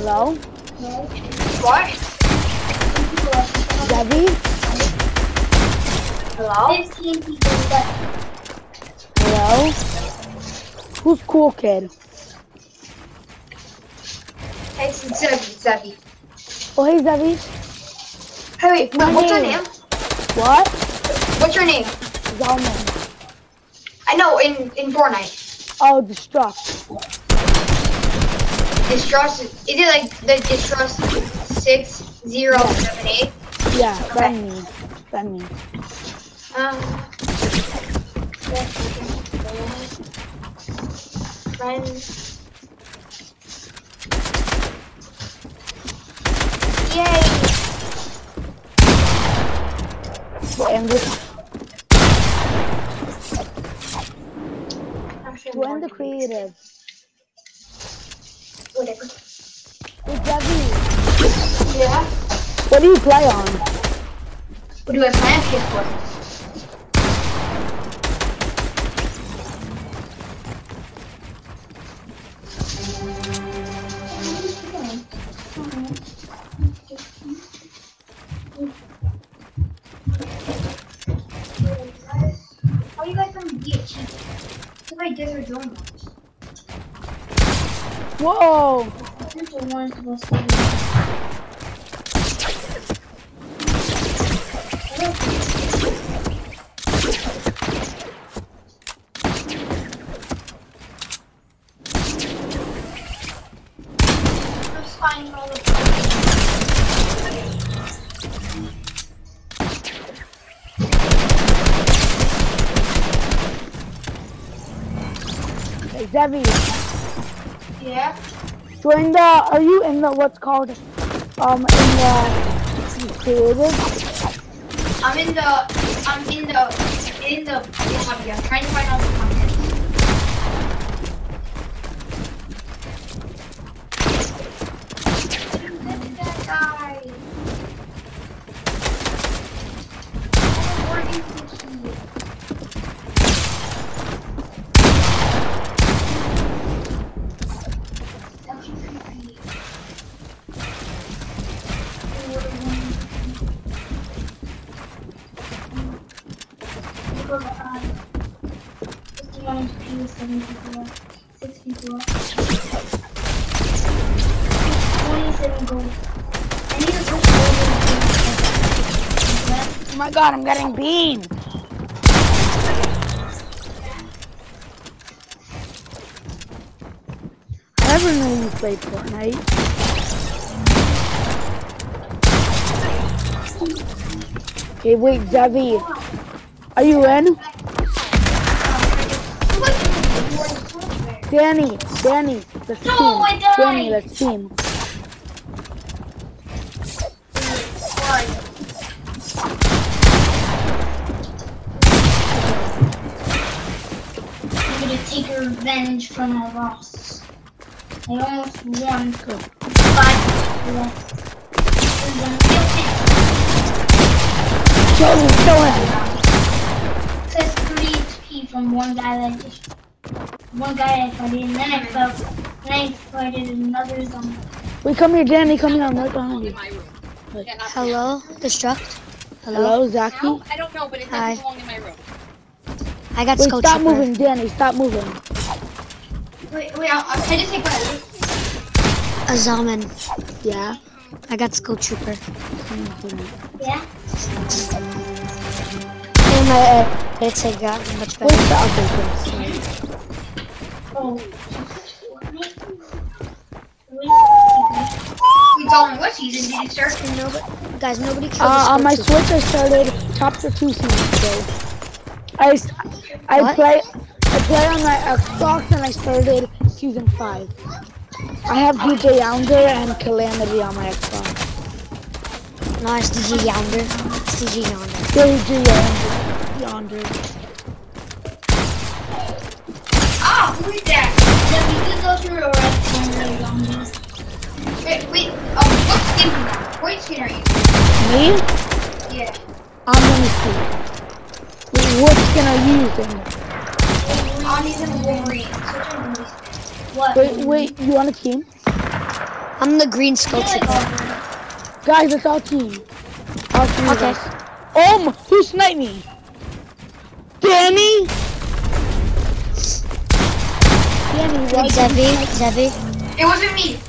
Hello? What? Debbie? Hello? 15 people left. Hello? Who's cool kid? Hey, it's Zebby. Oh, hey, Debbie. Hey, wait, what's your name? What? What's your name? Zalman. I know, in Fortnite. Oh, Destruct. Distrust, is it like the Distrust 6078? Yeah, Okay. that me. Friends. Yay! And this. Join the creative. Whatever. Hey, Debbie. Yeah? What do you play on? What do I plan for? How you guys gonna be a cheat? If I did or don't. Whoa! There's the one supposed to be. Just find all the Hey, Debbie. Yeah? Join the. Are you in the what's called? In the creative? I'm in the hobby. I'm trying to find all the content. That guy. Where is he? That's creepy. People are 51 HP, 7 people left, 6 people left. 27 gold. I need to push Oh my god, I'm getting beamed. I never knew you played Fortnite. Okay, wait, Debbie. Are you in? Danny, let's team. No, I died. Danny, let's team. I'm gonna take revenge from my loss. I almost won. Good. 5 left. Show him. It says 3 HP from one guy I fighted, and then I fighted another zombie. Wait, come here, Danny, come here, I'm right behind you. Hello, Destruct. Hello, Zaki? I don't know, but it Hi. doesn't belong in my room. I got Wait, Skull stop Trooper. moving, Danny, stop moving. Wait, I just take one. A Zalman. Yeah? I got Skull Trooper. Yeah? And my hits I got much Where's better. the other thing? Oh. Dalton, what season did you start? Guys, nobody killed the Skull On my Trooper. Switch, I started Chapter 2 seasons ago. I What? play on my Xbox and I started Season 5. I have DJ Younder and Calamity on my Xbox. No, it's DJ Yonder. It's DJ Yonder. DJ Younder. Ah, who is that? Yeah, we could go through a rest one of the zombies. Wait, what skin are you? What skin are you? Me? Yeah. I'm gonna see. Wait, what skin are you using? I'm using Wolverine. Switch on Wolverine. What? Wait, you want a team? I'm the green scope Like, support. Guys, it's all team. All three of Okay. us. Oh, who sniped me? Danny? Danny, why did you Zevi, snipe me? Zevi. It wasn't me.